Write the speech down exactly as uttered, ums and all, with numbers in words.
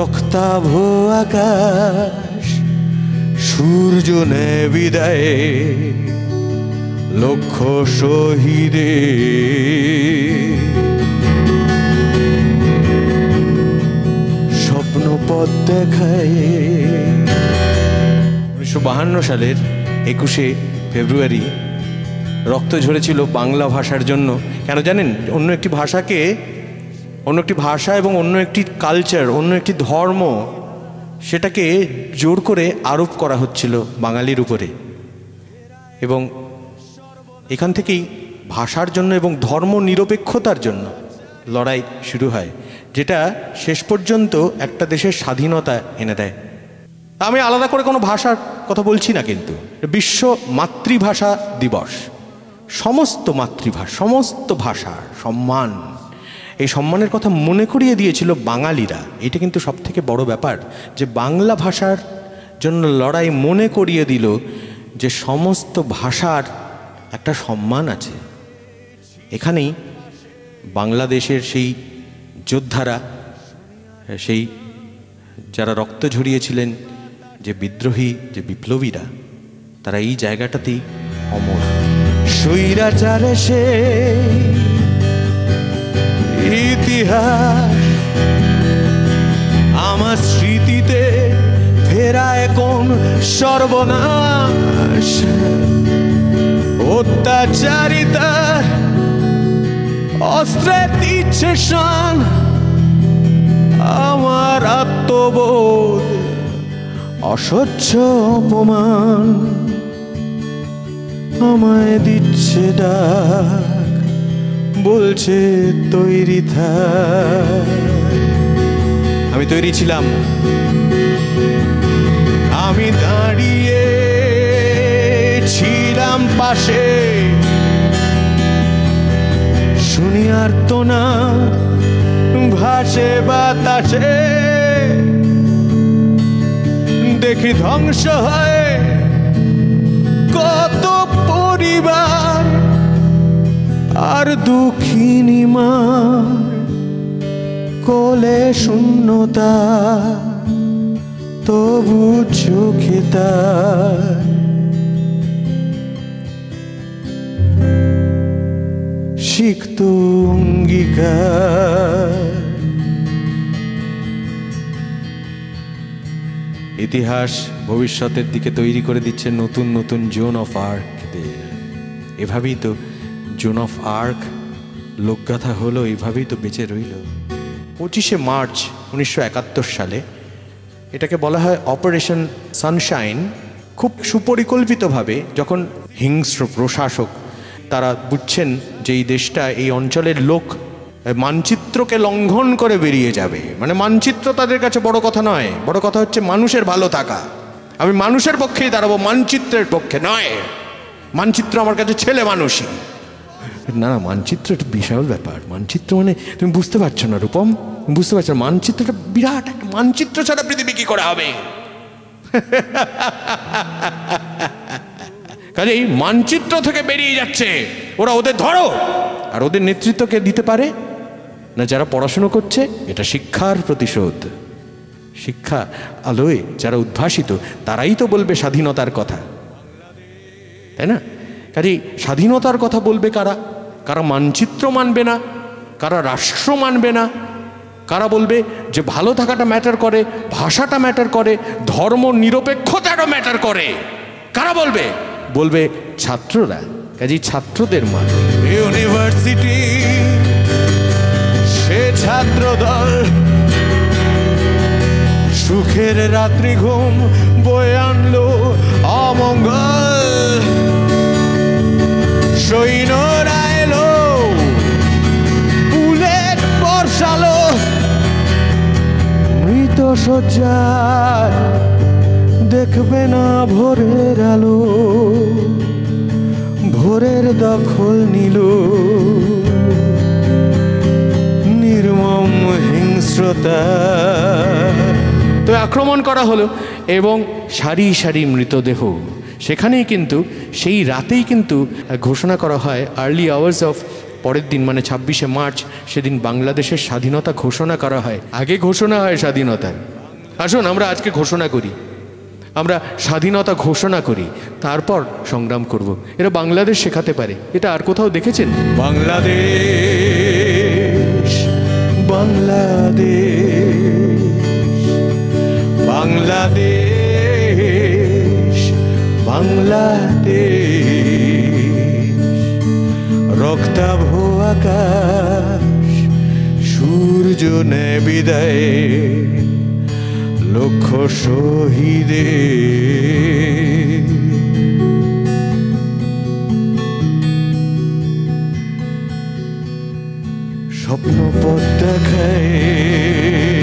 রক্তাভ আকাশ সূর্য নেয় বিদায় লক্ষ শহীদে স্বপ্নপথ দেখায়। উনিশশো বাহান্ন সালের একুশে ফেব্রুয়ারি রক্ত ঝরেছিল বাংলা ভাষার জন্য। কেন জানেন? অন্য একটি ভাষাকে, অন্য একটি ভাষা এবং অন্য একটি কালচার, অন্য একটি ধর্ম, সেটাকে জোর করে আরোপ করা হচ্ছিল বাঙালির উপরে। এবং এখান থেকেই ভাষার জন্য এবং ধর্ম নিরপেক্ষতার জন্য লড়াই শুরু হয়, যেটা শেষ পর্যন্ত একটা দেশের স্বাধীনতা এনে দেয়। আমি আলাদা করে কোনো ভাষার কথা বলছি না, কিন্তু বিশ্ব মাতৃভাষা দিবস, সমস্ত মাতৃভাষা, সমস্ত ভাষার সম্মান, এই সম্মানের কথা মনে করিয়ে দিয়েছিল বাঙালিরা। এটা কিন্তু সব থেকে বড় ব্যাপার, যে বাংলা ভাষার জন্য লড়াই মনে করিয়ে দিল যে সমস্ত ভাষার একটা সম্মান আছে। এখানেই বাংলাদেশের সেই যোদ্ধারা, সেই যারা রক্ত ঝরিয়েছিলেন, যে বিদ্রোহী, যে বিপ্লবীরা, তারা এই জায়গাটাতেই অমর। স্বৈরাচারে সে ইতিহাস আমার স্মৃতিতে ফেরায় কোন সর্বনাশ, অত্যাচারিতার অস্ত্রে দিচ্ছে শান আমার আত্মবোধ, অসহ্য অপমান আমায় দিচ্ছে ডাক, বলছে তৈরি থাক। আমি তৈরি ছিলাম, আমি দাঁড়িয়ে ছিলাম পাশে, শুনি আর তো না ভাসে বাতাসে, দেখি ধ্বংস হয় কত পরিবার, আর দুঃখিনী মার কোলে শূন্যতা, তবু চোখে তার সিক্ত অঙ্গীকার। ইতিহাস ভবিষ্যতের দিকে তৈরি করে দিচ্ছে নতুন নতুন জোন অফ আর্কদের। এভাবেই তো জোন অফ আর্ক লোকগাথা হলো, এভাবেই তো বেঁচে রইল। পঁচিশে মার্চ উনিশশো একাত্তর সালে এটাকে বলা হয় অপারেশন সানশাইন। খুব সুপরিকল্পিতভাবে যখন হিংস্র প্রশাসক তারা বুঝছেন যে এই দেশটা, এই অঞ্চলের লোক মানচিত্রকে লঙ্ঘন করে বেরিয়ে যাবে, মানে মানচিত্র তাদের কাছে বড় কথা নয়, বড় কথা হচ্ছে মানুষের ভালো থাকা। আমি মানুষের পক্ষেই দাঁড়াবো, মানচিত্রের পক্ষে নয়। মানচিত্র আমার কাছে ছেলে মানুষই না, না, মানচিত্র একটা বিশাল ব্যাপার। মানচিত্র মানে তুমি বুঝতে পারছো না রূপম, বুঝতে পারছো, মানচিত্রটা বিরাট একটা, মানচিত্র ছাড়া পৃথিবী কি করে হবে? কাজে এই মানচিত্র থেকে বেরিয়ে যাচ্ছে ওরা, ওদের ধরো। আর ওদের নেতৃত্বকে দিতে পারে না যারা পড়াশুনো করছে। এটা শিক্ষার প্রতিশোধ। শিক্ষা আলোয় যারা উদ্ভাসিত তারাই তো বলবে স্বাধীনতার কথা, তাই না? কাজে স্বাধীনতার কথা বলবে কারা? কারা মানচিত্র মানবে না, কারা রাষ্ট্র মানবে না, কারা বলবে যে ভালো থাকাটা ম্যাটার করে, ভাষাটা ম্যাটার করে, ধর্ম নিরপেক্ষতাটা ম্যাটার করে, কারা বলবে? বলবে ছাত্ররা। কাজে ছাত্রদের মান ইউনিভার্সিটি, সে ছাত্র দল সুখের রাত্রি ঘুম বয়ে আনলো অমঙ্গল। সৈন্যরা এলো, বুলেট বর্ষালো, মৃত শয্যায় দেখবে না ভোরের আলো, ভোরের দখল নিল নির্মম হিংস্রতা। তো আক্রমণ করা হলো এবং সারি সারি মৃতদেহ। সেখানেই কিন্তু সেই রাতেই কিন্তু ঘোষণা করা হয়, আর্লি আওয়ার্স অফ পরের দিন মানে ছাব্বিশে মার্চ, সেদিন বাংলাদেশের স্বাধীনতা ঘোষণা করা হয়। আগে ঘোষণা হয় স্বাধীনতার। আসুন আমরা আজকে ঘোষণা করি, আমরা স্বাধীনতা ঘোষণা করি, তারপর সংগ্রাম করব। এরা বাংলাদেশ শেখাতে পারে, এটা আর কোথাও দেখেছেন? বাংলাদেশ বাংলাদেশ বাংলাদেশ বাংলাদেশ, রক্তাভ আকাশ সূর্য নেয় বিদায়, লক্ষ শহীদের স্বপ্ন পথ দেখায়।